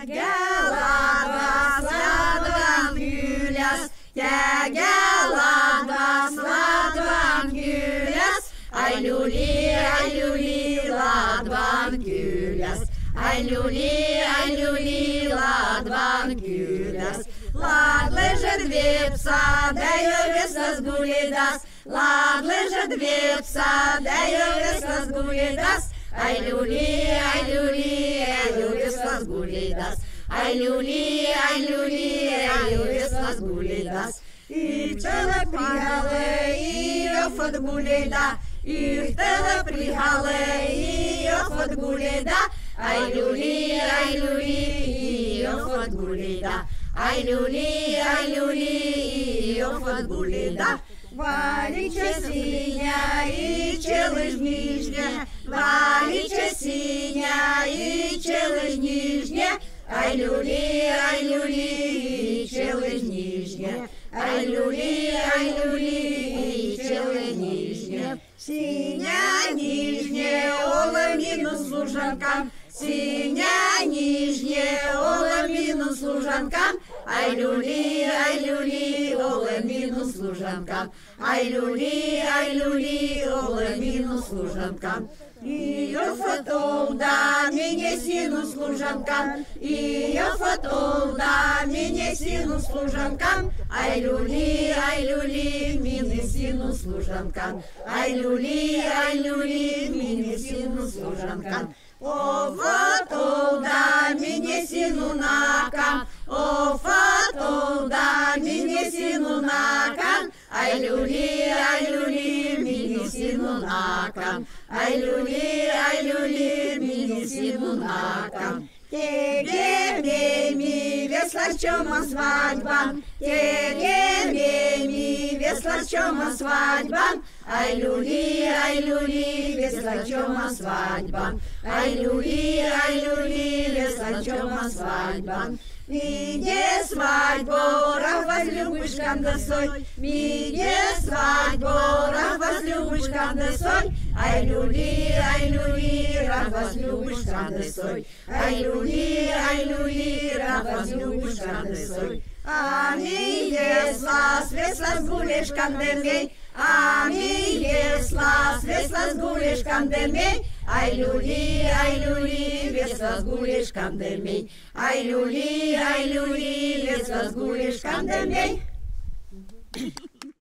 Ladvas, Ladvam güljas, Ladvas, Ladvam güljas, ai luli, Ladvam güljas, ai luli, Ladvam güljas. Lad ležet vipsa, dejo visas gulidas, lad ležet vipsa, dejo visas gulidas, ai luli, visas gulidas, ai luli, visas gulidas. Ir tele prihale, ir ofat gulida, ir tele prihale, ir ofat gulida, ai luli, ofat gulida. Ai luli, ofat gulida. Валича синя и челыш нижня, Валича синя и челыш нижня, ai luli, челыш нижня, ai luli, челыш нижня. Синя нижняя, ола минус служанкам, синя нижняя, ола минус служанкам, ai luli, ола минус служанкам, ai luli, ола минус служанкам. Ее фотолда, меня сину служанкам, ее фотолда, меня сину служанкам, ai luli, меня сину служанкам, ai luli, меня сину служанкам. О фотолда, меня сину накам, о фотолда, меня сину накам, ai luli, меня сину накам, ai luli, меня сину накам. Тебе веслачома свадьбам, тебе веслачома свадьбам, ai luli, веслачома свадьбам, ai luli, веслачома свадьбам. Миде свадьбу, рах возлюбишь кандасой, миде свадьбу, рах возлюбишь кандасой, ai luli, рах возлюбишь кандасой, ai luli, рах возлюбишь кандасой. Ами еслас, веслас гулеш кандемей, ами еслас, веслас гулеш кандемей, ai luli, веслас гулеш кандемей, ai luli, веслас гулеш кандемей.